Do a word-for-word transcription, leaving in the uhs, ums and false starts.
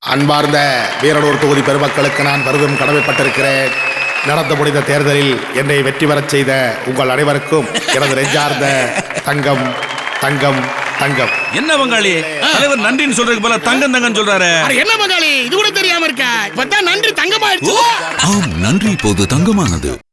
அன்பார்ந்த வீரனூர் தொகுதி பெருமக்களுக்கு நான் பெரிதும் கடமைப்பட்டிருக்கிறேன். நடந்து முடிந்த தேர்தலில் என்னை வெற்றி பெறச் செய்த உங்கள் அனைவருக்கும் எனது நெஞ்சார்ந்த தங்கம் தங்கம் தங்கம். என்ன பங்காளி தலைவர் நன்றின்னு சொல்றதுக்கு போல தங்கம் தங்கம் சொல்றாரு. என்ன பங்காளி இது கூட தெரியாம இருக்க? இப்பதான் நன்றி தங்கமாயிடுச்சு. ஆம், நன்றி இப்போது தங்கமானது.